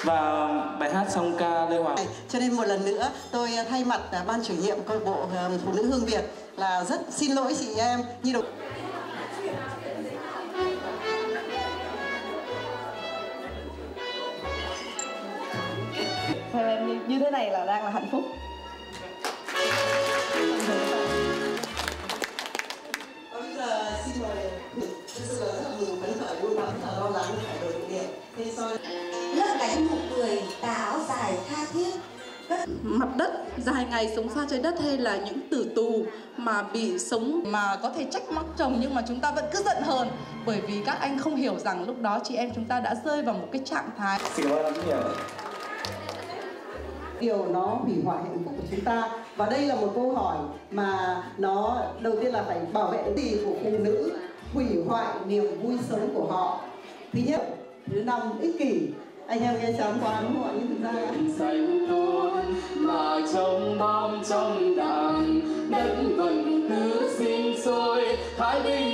và bài hát song ca Lê Hoàng. Cho nên một lần nữa tôi thay mặt ban chủ nhiệm câu lạc bộ Phụ nữ Hương Việt là rất xin lỗi chị em Nhi Đồng. Theo em như thế này là đang là hạnh phúc. Bây giờ xin mời, thực sự là rất mừng phấn khởi luôn, rất là lo lắng phải đổi điện. Thế rồi lấp lánh nụ cười, tà áo dài tha thiết. Mặt đất, dài ngày sống xa trái đất hay là những tử tù mà bị sống Mà có thể trách móc chồng nhưng mà chúng ta vẫn cứ giận hờn, bởi vì các anh không hiểu rằng lúc đó chị em chúng ta đã rơi vào một cái trạng thái. Xin cảm ơn rất nhiều. điều nó hủy hoại hạnh phúc của chúng ta. Và đây là một câu hỏi mà nó đầu tiên là phải bảo vệ cái gì của phụ nữ, hủy hoại niềm vui sống của họ. Thứ nhất, thứ năm, ích kỷ. Anh em nghe chán quá đúng không ạ? Nhưng thực ra xanh tốt mà trong bom trong đàn đất vẫn cứ sinh sôi thái bình.